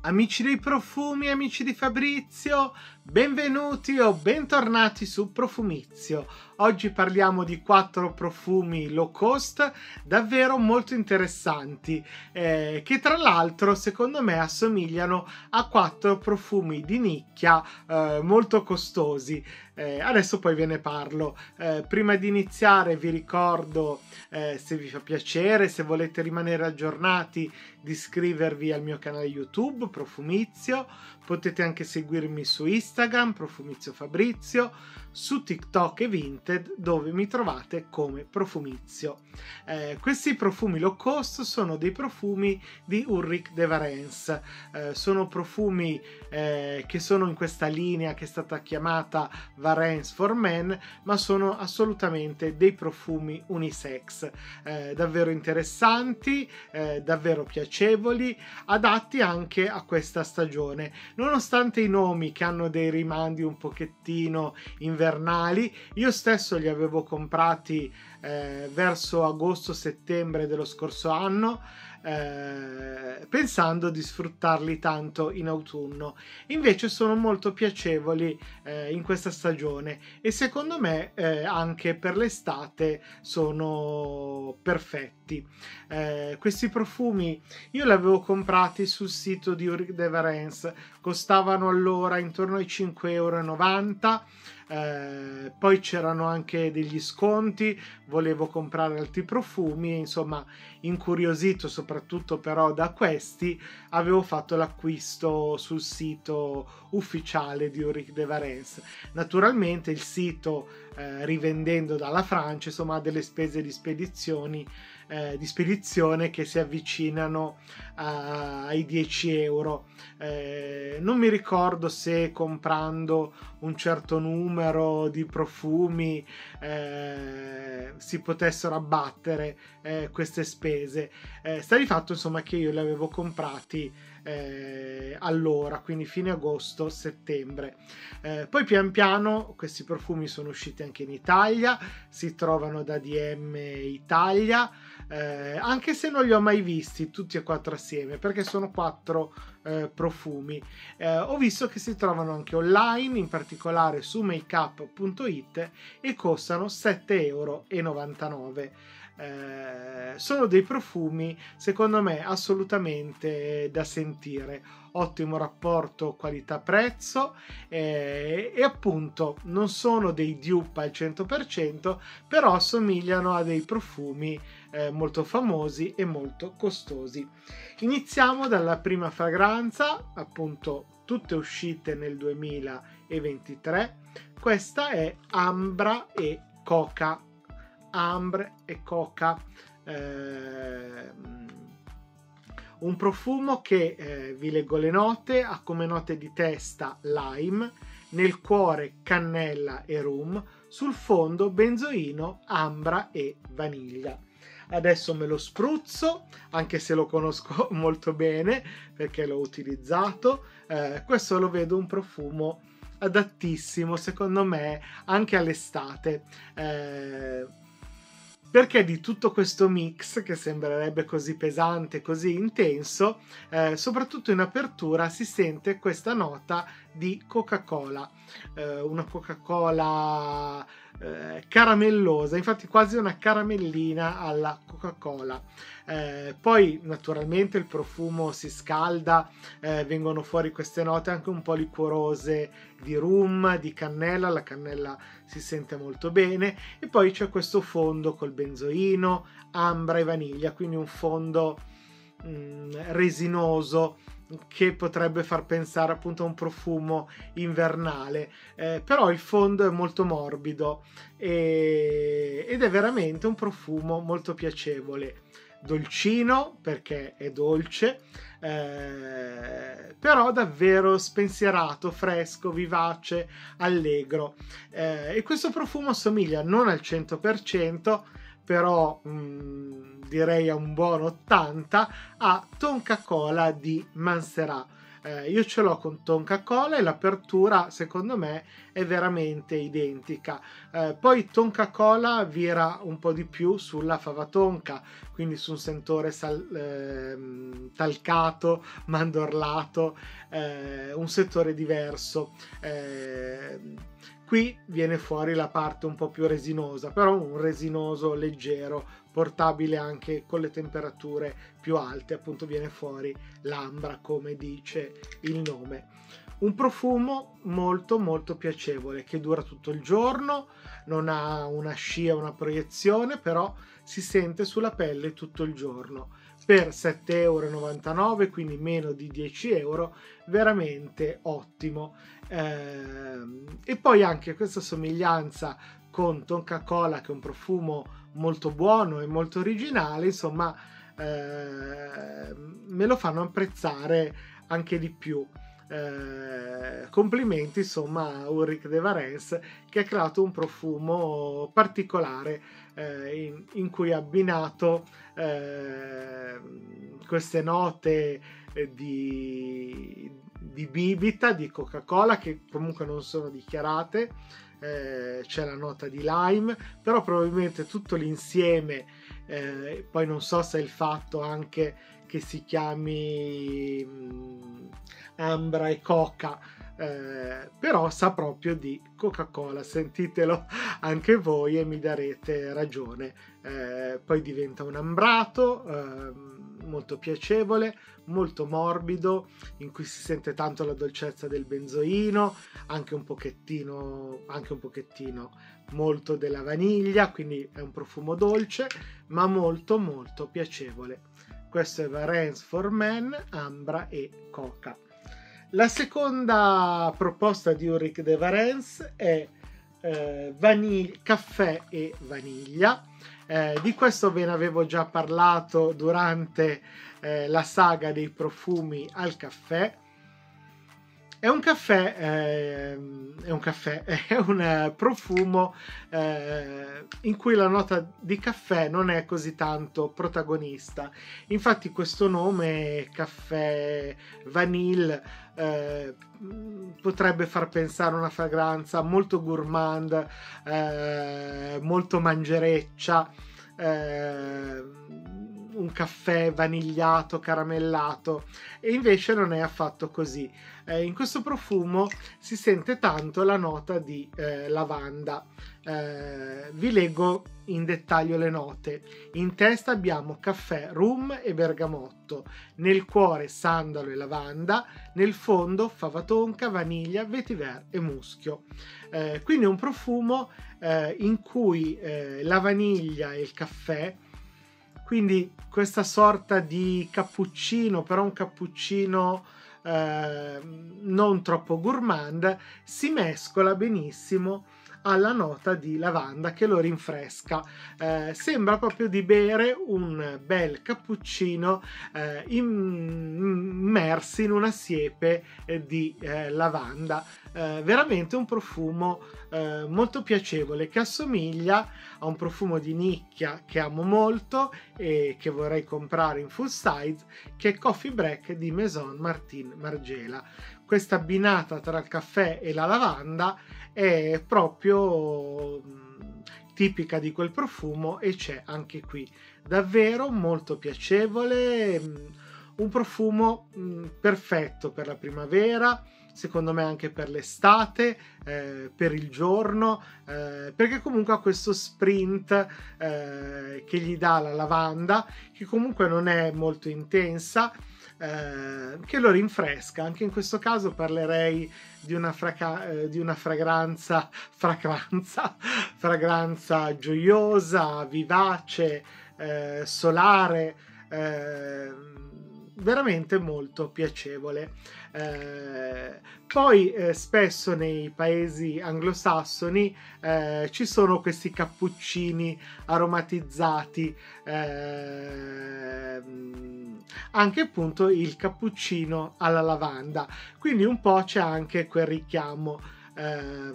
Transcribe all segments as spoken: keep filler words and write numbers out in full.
Amici dei profumi, amici di Fabrizio, benvenuti o bentornati su Profumizio. Oggi parliamo di quattro profumi low cost davvero molto interessanti, eh, che tra l'altro secondo me assomigliano a quattro profumi di nicchia eh, molto costosi. Eh, adesso poi ve ne parlo. Eh, prima di iniziare vi ricordo, eh, se vi fa piacere, se volete rimanere aggiornati, di iscrivervi al mio canale YouTube Profumizio. Potete anche seguirmi su Instagram Profumizio Fabrizio, su TikTok e Vinted, dove mi trovate come Profumizio. Eh, questi profumi low cost sono dei profumi di Ulrich de Varence. Eh, sono profumi eh, che sono in questa linea che è stata chiamata Varence for Men, ma sono assolutamente dei profumi unisex, eh, davvero interessanti, eh, davvero piacevoli, adatti anche a questa stagione. Nonostante i nomi che hanno dei rimandi un pochettino invernali, io stesso li avevo comprati eh, verso agosto-settembre dello scorso anno, eh, pensando di sfruttarli tanto in autunno. Invece sono molto piacevoli eh, in questa stagione e secondo me eh, anche per l'estate sono perfetti. Eh, questi profumi io li avevo comprati sul sito di Ulrich de Varence, costavano allora intorno ai cinque e novanta euro. Eh, poi c'erano anche degli sconti, volevo comprare altri profumi, insomma, incuriosito soprattutto però da questi, avevo fatto l'acquisto sul sito ufficiale di Ulrich de Varence. Naturalmente il sito, eh, rivendendo dalla Francia, insomma, ha delle spese di spedizioni Eh, di spedizione che si avvicinano a, ai dieci euro. Eh, non mi ricordo se comprando un certo numero di profumi eh, si potessero abbattere eh, queste spese. Eh, sta di fatto insomma che io li avevo comprati eh, allora, quindi fine agosto settembre. Eh, poi pian piano questi profumi sono usciti anche in Italia, si trovano da D M Italia, eh, anche se non li ho mai visti tutti e quattro assieme, perché sono quattro eh, profumi. Eh, ho visto che si trovano anche online, in particolare su makeup punto it, e costano sette e novantanove euro. Eh, sono dei profumi secondo me assolutamente da sentire, ottimo rapporto qualità-prezzo, eh, e appunto non sono dei dupe al cento per cento, però assomigliano a dei profumi eh, molto famosi e molto costosi. Iniziamo dalla prima fragranza, appunto tutte uscite nel duemilaventitré. Questa è Ambra e Coca. Ambre e Coca, eh, un profumo che eh, vi leggo le note, ha come note di testa lime, nel cuore cannella e rum, sul fondo benzoino, ambra e vaniglia. Adesso me lo spruzzo, anche se lo conosco molto bene perché l'ho utilizzato. Eh, questo lo vedo un profumo adattissimo secondo me anche all'estate, eh, perché di tutto questo mix che sembrerebbe così pesante, così intenso, eh, soprattutto in apertura si sente questa nota di Coca-Cola, eh, una Coca-Cola eh, caramellosa, infatti quasi una caramellina alla Coca-Cola. Eh, poi naturalmente il profumo si scalda, eh, vengono fuori queste note anche un po' liquorose di rum, di cannella, la cannella si sente molto bene, e poi c'è questo fondo col benzoino, ambra e vaniglia, quindi un fondo mh, resinoso che potrebbe far pensare appunto a un profumo invernale, eh, però il fondo è molto morbido e, ed è veramente un profumo molto piacevole, dolcino perché è dolce, eh, però davvero spensierato, fresco, vivace, allegro, eh, e questo profumo assomiglia non al cento per cento, però mh, direi a un buon ottanta, a Tonka Cola di Manserat. Eh, io ce l'ho con Tonka Cola e l'apertura secondo me è veramente identica. Eh, poi Tonka Cola vira un po' di più sulla fava tonka, quindi su un sentore sal, eh, talcato, mandorlato, eh, un settore diverso. Eh, qui viene fuori la parte un po' più resinosa, però un resinoso leggero, portabile anche con le temperature più alte, appunto viene fuori l'ambra come dice il nome. Un profumo molto molto piacevole che dura tutto il giorno, non ha una scia, una proiezione, però si sente sulla pelle tutto il giorno. Per sette e novantanove euro, quindi meno di dieci euro, veramente ottimo. Eh, e poi anche questa somiglianza con Tonka Cola, che è un profumo molto buono e molto originale, insomma, eh, me lo fanno apprezzare anche di più. Eh, complimenti insomma a Ulrich de Varese, che ha creato un profumo particolare eh, in, in cui ha abbinato eh, queste note eh, di, di bibita, di Coca-Cola, che comunque non sono dichiarate. Eh, c'è la nota di lime, però probabilmente tutto l'insieme, eh, poi non so se è il fatto anche che si chiami mh, ambra e coca, eh, però sa proprio di Coca-Cola, sentitelo anche voi e mi darete ragione. Eh, poi diventa un ambrato eh, molto piacevole, molto morbido, in cui si sente tanto la dolcezza del benzoino, anche un pochettino, anche un pochettino molto della vaniglia, quindi è un profumo dolce ma molto molto piacevole. Questo è Varese for Men, ambra e coca. La seconda proposta di Ulrich de Varese è eh, vaniglia, caffè e vaniglia. Eh, di questo ve ne avevo già parlato durante eh, la saga dei profumi al caffè. È un caffè, eh, è un caffè, è un eh, profumo eh, in cui la nota di caffè non è così tanto protagonista. Infatti questo nome, caffè vanille, eh, potrebbe far pensare a una fragranza molto gourmand, eh, molto mangereccia, eh, un caffè vanigliato, caramellato, e invece non è affatto così. Eh, in questo profumo si sente tanto la nota di eh, lavanda. Eh, vi leggo in dettaglio le note. In testa abbiamo caffè, rum e bergamotto, nel cuore sandalo e lavanda, nel fondo fava tonka, vaniglia, vetiver e muschio. Eh, quindi è un profumo eh, in cui eh, la vaniglia e il caffè, quindi questa sorta di cappuccino, però un cappuccino eh, non troppo gourmand, si mescola benissimo alla nota di lavanda che lo rinfresca. Eh, sembra proprio di bere un bel cappuccino eh, immersi in una siepe eh, di eh, lavanda. Eh, veramente un profumo eh, molto piacevole, che assomiglia a un profumo di nicchia che amo molto e che vorrei comprare in full size, che è Coffee Break di Maison Martin Margiela. Questa abbinata tra il caffè e la lavanda è proprio mh, tipica di quel profumo, e c'è anche qui. Davvero molto piacevole, mh, un profumo mh, perfetto per la primavera, secondo me anche per l'estate, eh, per il giorno, eh, perché comunque ha questo sprint eh, che gli dà la lavanda, che comunque non è molto intensa, eh, che lo rinfresca. Anche in questo caso parlerei di una, fraca- eh, di una fragranza, fragranza, fragranza gioiosa, vivace, eh, solare, eh, veramente molto piacevole. Eh, poi eh, spesso nei paesi anglosassoni eh, ci sono questi cappuccini aromatizzati, eh, anche appunto il cappuccino alla lavanda, quindi un po' c'è anche quel richiamo. Eh,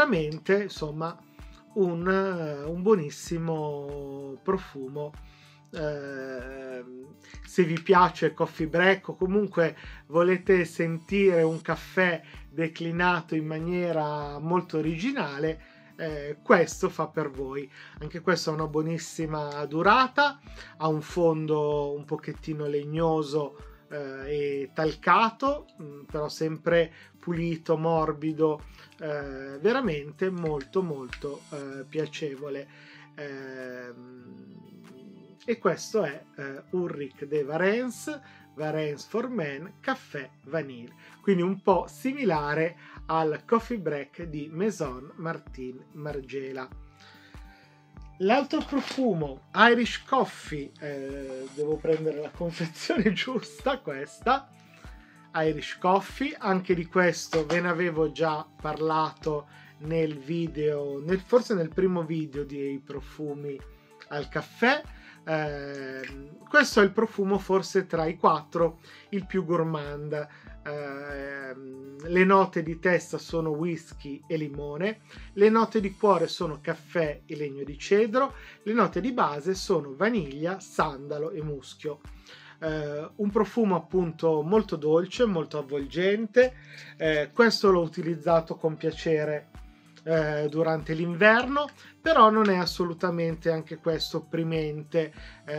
veramente insomma un, un buonissimo profumo eh, se vi piace coffee break o comunque volete sentire un caffè declinato in maniera molto originale, eh, questo fa per voi. Anche questo ha una buonissima durata, ha un fondo un pochettino legnoso eh, e talcato, mh, però sempre pulito, morbido, eh, veramente molto molto eh, piacevole. Eh, e questo è eh, Ulrich de Varens, Varens for Men Caffè Vanille, quindi un po' similare al coffee break di Maison Martin Margiela. L'altro profumo, Irish Coffee, eh, devo prendere la confezione giusta, questa Irish Coffee, anche di questo ve ne avevo già parlato nel video, nel, forse nel primo video dei profumi al caffè. Eh, questo è il profumo forse tra i quattro il più gourmand. Eh, le note di testa sono whisky e limone, le note di cuore sono caffè e legno di cedro, le note di base sono vaniglia, sandalo e muschio. Eh, un profumo appunto molto dolce, molto avvolgente. Eh, questo l'ho utilizzato con piacere Eh, durante l'inverno, però non è assolutamente anche questo opprimente,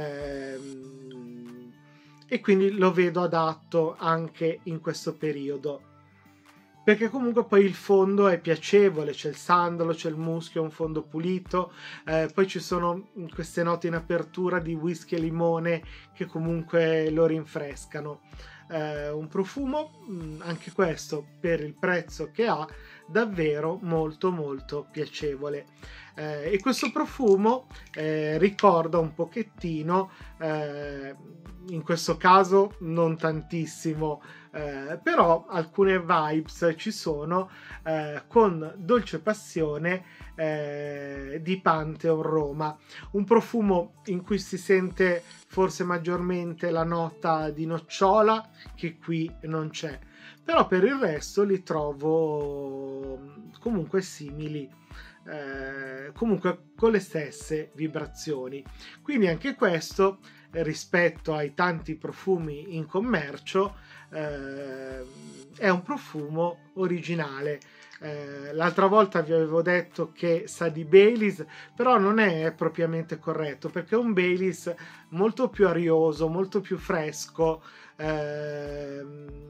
ehm, e quindi lo vedo adatto anche in questo periodo, perché comunque poi il fondo è piacevole, c'è il sandalo, c'è il muschio, è un fondo pulito, eh, poi ci sono queste note in apertura di whisky e limone che comunque lo rinfrescano. Eh, un profumo, anche questo per il prezzo che ha, davvero molto molto piacevole. Eh, e questo profumo eh, ricorda un pochettino, eh, in questo caso non tantissimo, eh, però alcune vibes ci sono, eh, con Dolce Passione eh, di Pantheon Roma, un profumo in cui si sente forse maggiormente la nota di nocciola che qui non c'è, però per il resto li trovo comunque simili, eh, comunque con le stesse vibrazioni. Quindi anche questo, rispetto ai tanti profumi in commercio, eh, è un profumo originale. Eh, l'altra volta vi avevo detto che sa di Baileys, però non è propriamente corretto, perché è un Baileys molto più arioso, molto più fresco, eh,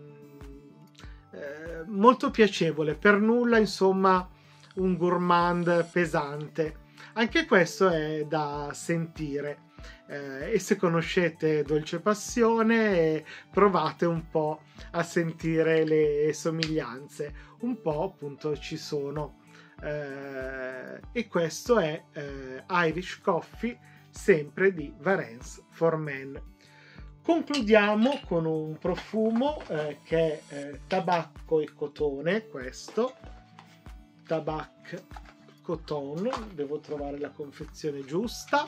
eh, molto piacevole, per nulla insomma un gourmand pesante. Anche questo è da sentire, eh, e se conoscete Dolce Passione provate un po' a sentire le somiglianze, un po' appunto ci sono, eh, e questo è eh, Irish Coffee, sempre di Varens for Men. Concludiamo con un profumo eh, che è eh, tabacco e cotone. Questo Tabac Coton, devo trovare la confezione giusta.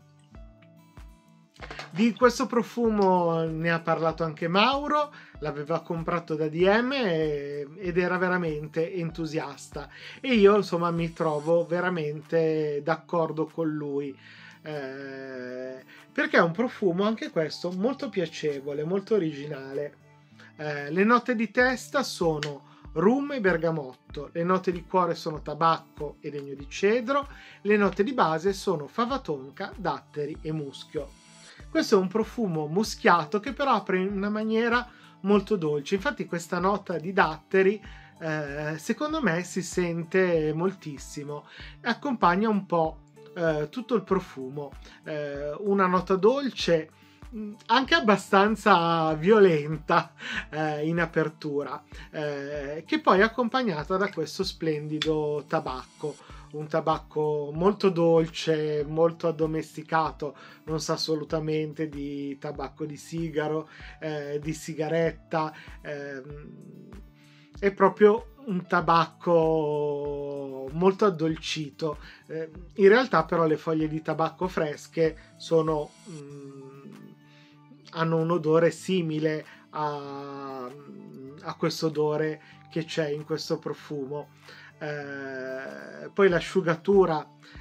Di questo profumo ne ha parlato anche Mauro, l'aveva comprato da D M e, ed era veramente entusiasta, e io insomma mi trovo veramente d'accordo con lui, eh, perché è un profumo anche questo molto piacevole, molto originale. Eh, le note di testa sono rum e bergamotto, le note di cuore sono tabacco e legno di cedro, le note di base sono fava tonka, datteri e muschio. Questo è un profumo muschiato che però apre in una maniera molto dolce. Infatti questa nota di datteri eh, secondo me si sente moltissimo e accompagna un po' eh, tutto il profumo. Eh, una nota dolce, anche abbastanza violenta eh, in apertura, eh, che poi è accompagnata da questo splendido tabacco, un tabacco molto dolce, molto addomesticato, non sa assolutamente di tabacco di sigaro, eh, di sigaretta, ehm, è proprio un tabacco molto addolcito. Eh, in realtà però le foglie di tabacco fresche sono mh, hanno un odore simile a, a questo odore che c'è in questo profumo. Eh, poi l'asciugatura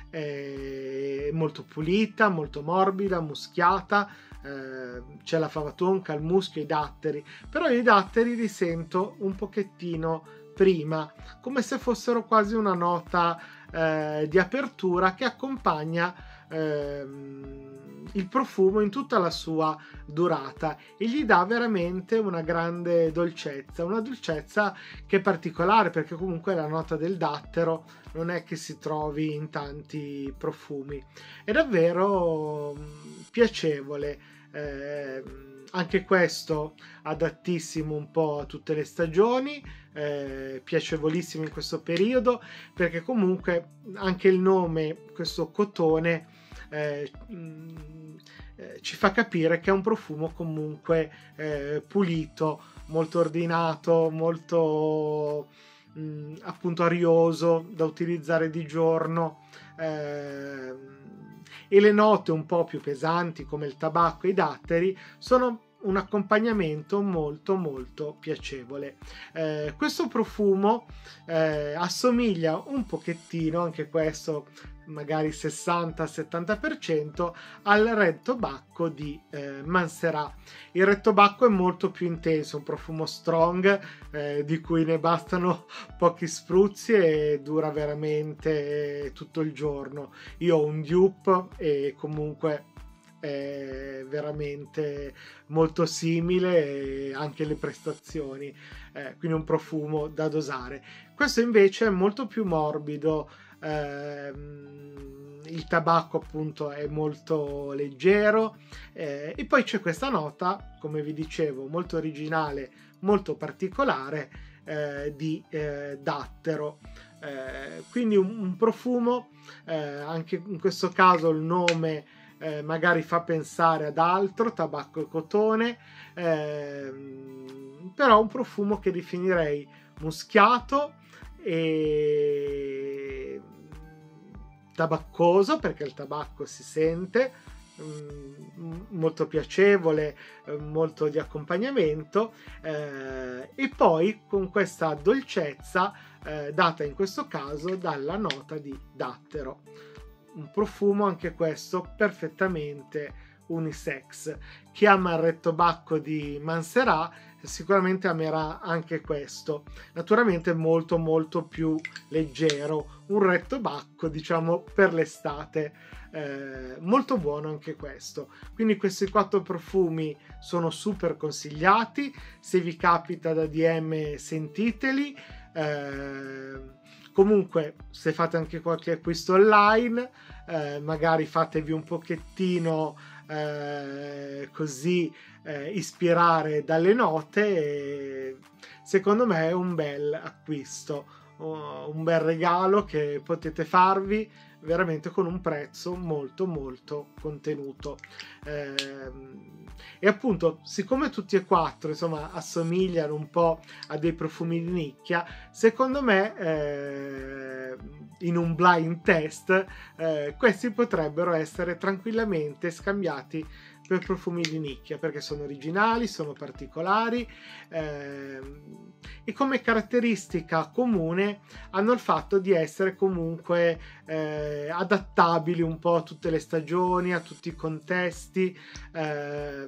è molto pulita, molto morbida, muschiata, eh, c'è la fava tonka, il muschio, i datteri, però i datteri li sento un pochettino prima, come se fossero quasi una nota eh, di apertura che accompagna ehm, il profumo in tutta la sua durata e gli dà veramente una grande dolcezza, una dolcezza che è particolare perché comunque la nota del dattero non è che si trovi in tanti profumi, è davvero piacevole. Eh, anche questo adattissimo un po' a tutte le stagioni, eh, piacevolissimo in questo periodo perché comunque anche il nome, questo cotone, eh, mh, eh, ci fa capire che è un profumo comunque eh, pulito, molto ordinato, molto mh, appunto arioso da utilizzare di giorno. Eh, e le note un po' più pesanti come il tabacco e i datteri sono un accompagnamento molto molto piacevole. Eh, questo profumo eh, assomiglia un pochettino, anche questo magari sessanta settanta per cento, al Red Tobacco di eh, Mansera. Il Red Tobacco è molto più intenso, un profumo strong eh, di cui ne bastano pochi spruzzi e dura veramente tutto il giorno. Io ho un dupe e comunque è veramente molto simile, e anche le prestazioni, eh, quindi un profumo da dosare. Questo invece è molto più morbido, ehm, il tabacco appunto è molto leggero, eh, e poi c'è questa nota, come vi dicevo, molto originale, molto particolare, eh, di eh, dattero. Eh, quindi un, un profumo, eh, anche in questo caso il nome Eh, magari fa pensare ad altro, tabacco e cotone, ehm, però un profumo che definirei muschiato e tabaccoso, perché il tabacco si sente, mh, molto piacevole, eh, molto di accompagnamento, eh, e poi con questa dolcezza eh, data in questo caso dalla nota di dattero. Un profumo anche questo perfettamente unisex. Chi ama il Red Tobacco di Mansera sicuramente amerà anche questo, naturalmente molto molto più leggero, un Red Tobacco diciamo per l'estate, eh, molto buono anche questo. Quindi questi quattro profumi sono super consigliati, se vi capita da D M sentiteli. eh, Comunque, se fate anche qualche acquisto online, eh, magari fatevi un pochettino eh, così eh, ispirare dalle note. E secondo me è un bel acquisto, uh, un bel regalo che potete farvi veramente con un prezzo molto molto contenuto. Eh, e appunto, siccome tutti e quattro insomma assomigliano un po' a dei profumi di nicchia, secondo me eh, in un blind test eh, questi potrebbero essere tranquillamente scambiati per profumi di nicchia, perché sono originali, sono particolari, eh, e come caratteristica comune hanno il fatto di essere comunque eh, adattabili un po' a tutte le stagioni, a tutti i contesti. Eh,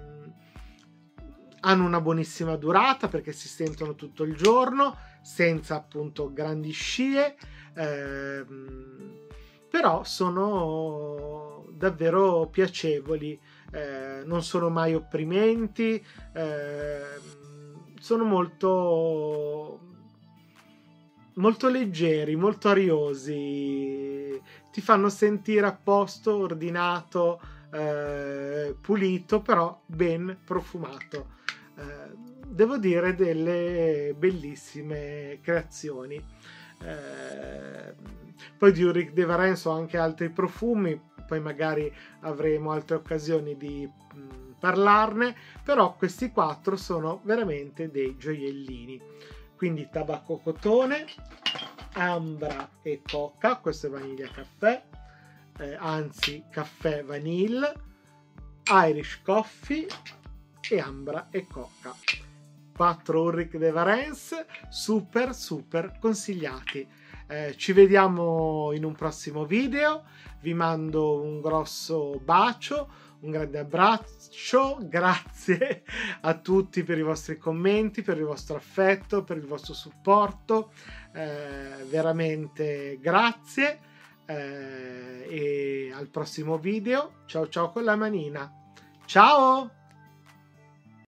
hanno una buonissima durata perché si sentono tutto il giorno senza appunto grandi scie, eh, però sono davvero piacevoli, eh, non sono mai opprimenti, eh, sono molto molto leggeri, molto ariosi, ti fanno sentire a posto, ordinato, eh, pulito, però ben profumato. Eh, devo dire delle bellissime creazioni. Eh, poi di Ulrich de Varenne ho anche altri profumi, poi magari avremo altre occasioni di mh, parlarne, però questi quattro sono veramente dei gioiellini. Quindi tabacco cotone, ambra e coca, questo è vaniglia caffè, eh, anzi caffè vanille, Irish coffee e ambra e coca. quattro Ulrich de Varenne super super consigliati. Eh, ci vediamo in un prossimo video, vi mando un grosso bacio, un grande abbraccio, grazie a tutti per i vostri commenti, per il vostro affetto, per il vostro supporto, eh, veramente grazie, eh, e al prossimo video, ciao ciao con la manina, ciao!